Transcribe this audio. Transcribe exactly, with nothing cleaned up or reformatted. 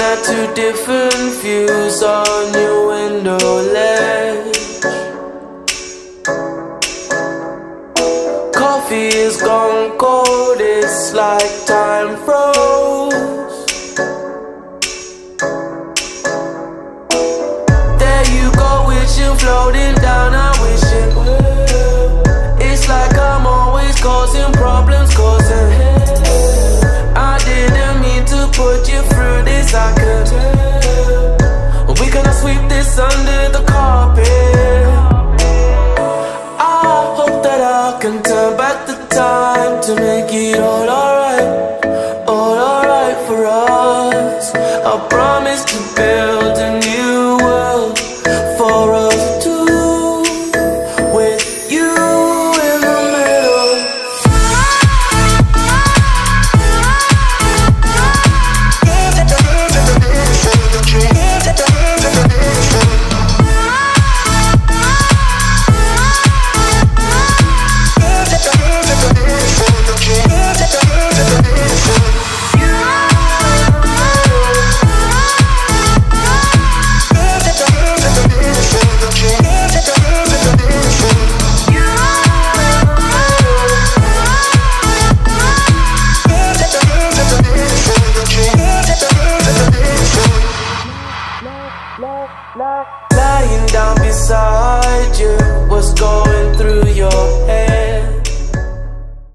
at two different views on your window ledge. Coffee is gone cold, it's like time froze. There you go, wishing, floating down, I wishing. It's like I'm always causing problems, causing hell. I didn't mean to put you through this, I could tell. We gonna sweep this under the